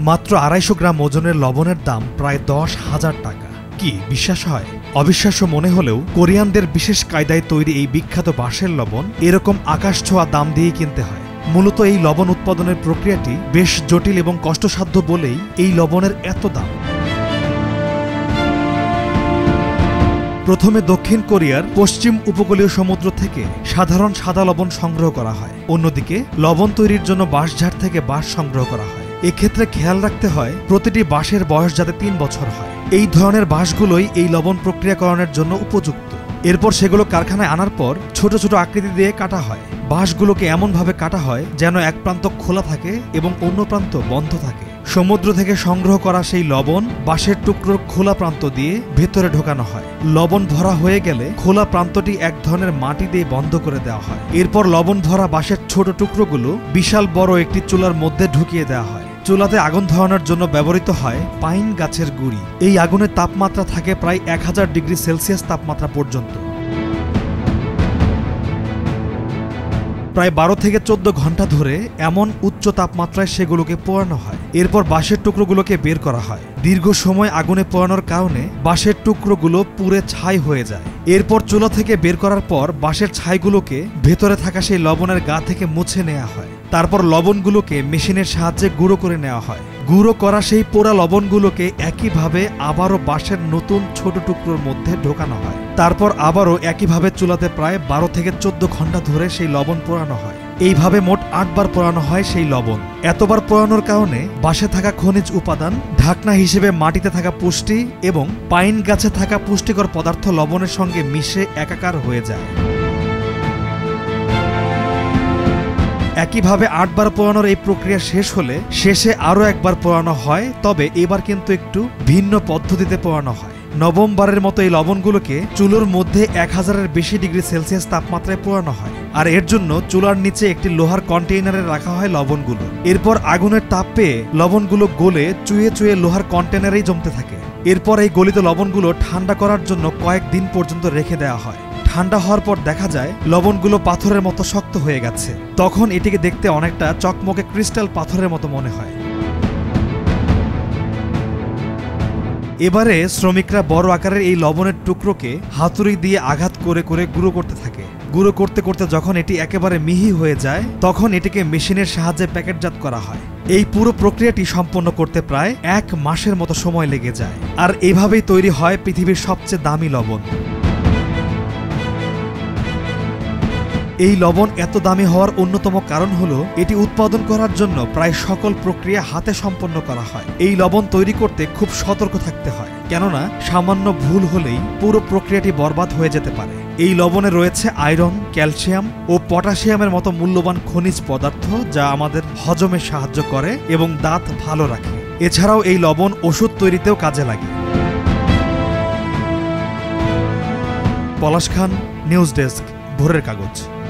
মাত্র 250 গ্রাম ওজনের লবণের দাম প্রায় 10,000 টাকা। কি বিশ্বাস হয়? অবিশ্বাস্য মনে হলেও কোরিয়ানদের বিশেষ কায়দায় তৈরি এই বিখ্যাত বাঁশের লবণ এরকম আকাশ ছোঁয়া দাম দিয়েই কিনতে হয়। মূলত এই লবণ উৎপাদনের প্রক্রিয়াটি বেশ জটিল এবং কষ্টসাধ্য বলেই এই লবণের এত দাম। প্রথমে দক্ষিণ কোরিয়ার পশ্চিম উপকূলীয় সমুদ্র থেকে সাধারণ সাদা লবণ সংগ্রহ করা হয়। অন্যদিকে লবণ তৈরির জন্য বাঁশঝাড় থেকে বাঁশ সংগ্রহ করা হয়। এক্ষেত্রে খেয়াল রাখতে হয় প্রতিটি বাঁশের বয়স যাতে 3 বছর হয়। এই ধরনের বাঁশগুলোই এই লবণ প্রক্রিয়াকরণের জন্য উপযুক্ত। এরপর সেগুলো কারখানায় আনার পর ছোট ছোট আকৃতি দিয়ে কাটা হয়। বাঁশগুলোকে এমনভাবে কাটা হয় যেন এক প্রান্ত খোলা থাকে এবং অন্য প্রান্ত বন্ধ থাকে। সমুদ্র থেকে সংগ্রহ করা সেই লবণ বাঁশের টুকরোর খোলা প্রান্ত দিয়ে ভেতরে ঢোকানো হয়। লবণ ভরা হয়ে গেলে খোলা প্রান্তটি এক ধরনের মাটি দিয়ে বন্ধ করে দেওয়া হয়। এরপর লবণ ভরা বাঁশের ছোট টুকরোগুলো বিশাল বড় একটি চুলার মধ্যে ঢুকিয়ে দেওয়া হয়। চুলাতে আগুন ধরানোর জন্য ব্যবহৃত হয় পাইন গাছের গুঁড়ি। এই আগুনের তাপমাত্রা থাকে প্রায় 1000 ডিগ্রি সেলসিয়াস তাপমাত্রা পর্যন্ত। প্রায় 12 থেকে 14 ঘন্টা ধরে এমন উচ্চ তাপমাত্রায় সেগুলোকে পোড়ানো হয়। এরপর বাঁশের টুকরোগুলোকে বের করা হয়। দীর্ঘ সময় আগুনে পোড়ানোর কারণে বাঁশের টুকরোগুলো পুড়ে ছাই হয়ে যায়। এরপর চুলা থেকে বের করার পর বাঁশের ছাইগুলোকে ভেতরে থাকা সেই লবণের গা থেকে মুছে নেওয়া হয়। তারপর লবণগুলোকে মেশিনের সাহায্যে গুঁড়ো করে নেওয়া হয়। গুঁড়ো করা সেই পোড়া লবণগুলোকে একইভাবে আবারও বাঁশের নতুন ছোট টুকরোর মধ্যে ঢোকানো হয়। তারপর আবারও একইভাবে চুলাতে প্রায় 12 থেকে 14 ঘন্টা ধরে সেই লবণ পোড়ানো হয়। এইভাবে মোট 8 বার পোড়ানো হয় সেই লবণ। এতবার পোড়ানোর কারণে বাঁশে থাকা খনিজ উপাদান, ঢাকনা হিসেবে মাটিতে থাকা পুষ্টি এবং পাইন গাছে থাকা পুষ্টিকর পদার্থ লবণের সঙ্গে মিশে একাকার হয়ে যায়। একইভাবে 8 বার পোড়ানোর এই প্রক্রিয়া শেষ হলে শেষে আরও একবার পোড়ানো হয়, তবে এবার কিন্তু একটু ভিন্ন পদ্ধতিতে পোড়ানো হয়। নবমবারের মতো এই লবণগুলোকে চুলোর মধ্যে 1000-এর বেশি ডিগ্রি সেলসিয়াস তাপমাত্রায় পোড়ানো হয়। আর এর জন্য চুলার নিচে একটি লোহার কন্টেইনারে রাখা হয় লবণগুলো। এরপর আগুনের তাপ পেয়ে লবণগুলো গলে চুয়ে চুয়ে লোহার কন্টেইনারেই জমতে থাকে। এরপর এই গলিত লবণগুলো ঠান্ডা করার জন্য কয়েকদিন পর্যন্ত রেখে দেওয়া হয়। ঠান্ডা হওয়ার পর দেখা যায় লবণগুলো পাথরের মতো শক্ত হয়ে গেছে। তখন এটিকে দেখতে অনেকটা চকমকে ক্রিস্টাল পাথরের মতো মনে হয়। এবারে শ্রমিকরা বড় আকারের এই লবণের টুকরোকে হাতুড়ি দিয়ে আঘাত করে করে গুঁড়ো করতে থাকে। গুঁড়ো করতে করতে যখন এটি একেবারে মিহি হয়ে যায় তখন এটিকে মেশিনের সাহায্যে প্যাকেটজাত করা হয়। এই পুরো প্রক্রিয়াটি সম্পন্ন করতে প্রায় 1 মাসের মতো সময় লেগে যায়। আর এভাবেই তৈরি হয় পৃথিবীর সবচেয়ে দামি লবণ। এই লবণ এত দামি হওয়ার অন্যতম কারণ হলো এটি উৎপাদন করার জন্য প্রায় সকল প্রক্রিয়া হাতে সম্পন্ন করা হয়। এই লবণ তৈরি করতে খুব সতর্ক থাকতে হয়, কেননা সামান্য ভুল হলেই পুরো প্রক্রিয়াটি বরবাদ হয়ে যেতে পারে। এই লবণে রয়েছে আয়রন, ক্যালসিয়াম ও পটাশিয়ামের মতো মূল্যবান খনিজ পদার্থ, যা আমাদের হজমে সাহায্য করে এবং দাঁত ভালো রাখে। এছাড়াও এই লবণ ওষুধ তৈরিতেও কাজে লাগে। পলাশ খান, নিউজ ডেস্ক, ভোরের কাগজ।